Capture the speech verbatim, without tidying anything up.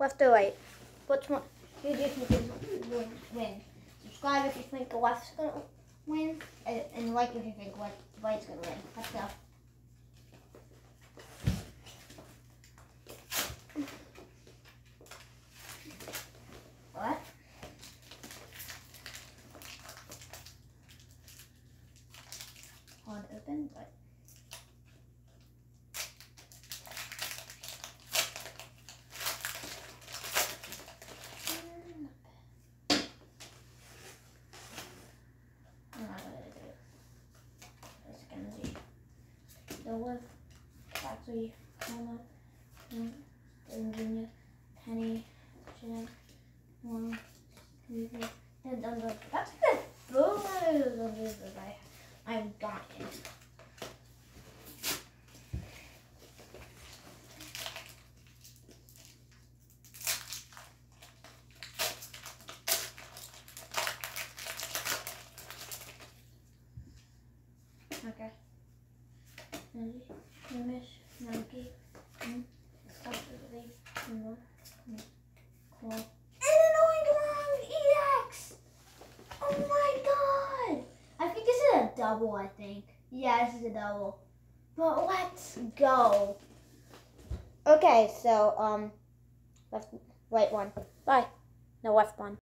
Left or right? Which one? Who do you think is will win? Subscribe if you think the left's gonna win, and, and like if you think right, right's gonna win. Let's go. What? Hard open, but. The left, actually, Hannah, Virginia, Penny, Jen, one, two, three, and then the, that's the photos of this that I, I've gotten. Okay. Image, monkey, possibly, no, cool. And annoying ground E X! Oh my god! I think this is a double, I think. Yeah, this is a double. But let's go. Okay, so, um, left, right one. Bye. No, left one.